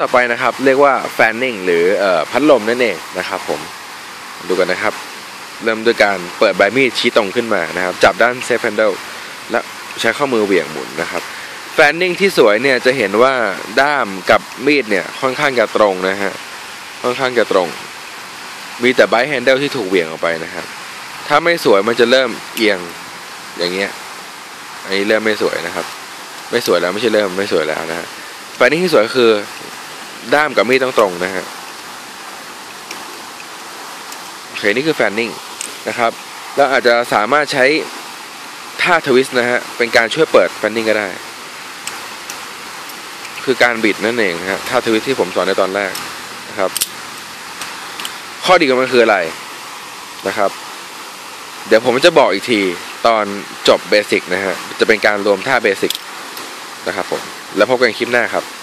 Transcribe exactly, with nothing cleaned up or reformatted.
ต่อไปนะครับเรียกว่าแฟนนิ่งหรือเอ่อพัดลมนั่นเองนะครับผมดูกันนะครับเริ่มด้วยการเปิดใบมีดชี้ตรงขึ้นมานะครับจับด้านเซฟแฮนเดิลและใช้ข้อมือเหวี่ยงหมุนนะครับแฟนนิ่งที่สวยเนี่ยจะเห็นว่าด้ามกับมีดเนี่ยค่อนข้างจะตรงนะฮะค่อนข้างจะตรงมีแต่ใบแฮนเดิลที่ถูกเหวี่ยงออกไปนะครับถ้าไม่สวยมันจะเริ่มเอียงอย่างเงี้ยอันนี้เริ่มไม่สวยนะครับไม่สวยแล้วไม่ใช่เริ่มไม่สวยแล้วนะฮะแฟนนิ่งที่สวยคือด้ามกับมีดต้องตรงนะฮะโอเคนี่คือแฟนนิ่งนะครับเราอาจจะสามารถใช้ท่าทวิสต์นะฮะเป็นการช่วยเปิดแฟนนิ่งก็ได้คือการบิดนั่นเองนะฮะท่าทวิสต์ที่ผมสอนในตอนแรกนะครับข้อดีของมันคืออะไรนะครับเดี๋ยวผมจะบอกอีกทีตอนจบเบสิกนะฮะจะเป็นการรวมท่าเบสิกนะครับผมแล้วพบกันคลิปหน้าครับ